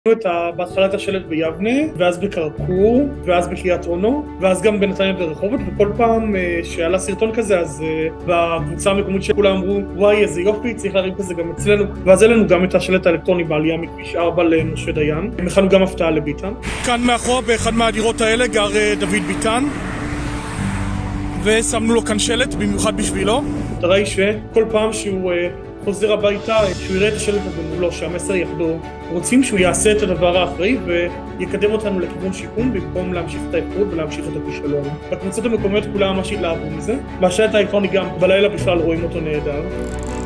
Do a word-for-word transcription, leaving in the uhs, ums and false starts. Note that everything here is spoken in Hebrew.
בהתחלה את השלט ביבנה, ואז בקרקור, ואז בקריית אונו, ואז גם בנתניה ברחובות, וכל פעם שעלה סרטון כזה, אז בקבוצה המקומית שכולם אמרו, וואי איזה יופי, צריך להרים כזה גם אצלנו, ואז העלינו גם את השלט האלקטרוני בעלייה מכביש ארבע למשה דיין, הכנו גם הפתעה לביטן. כאן מאחור, באחד מהדירות האלה, גר דוד ביטן, ושמנו לו כאן שלט, במיוחד בשבילו. המטרה היא שכל פעם שהוא חוזר הביתה, שהוא יראה את השלט הזה מולו, שהמסר יחדור. רוצים שהוא יעשה את הדבר האחראי ויקדם אותנו לכיוון שיקום במקום להמשיך את ההפקרות ולהמשיך את הכישלון. בקבוצות המקומיות כולם ממש התלהבו מזה, והשלט האלקטרוני גם בלילה בכלל רואים אותו נהדר.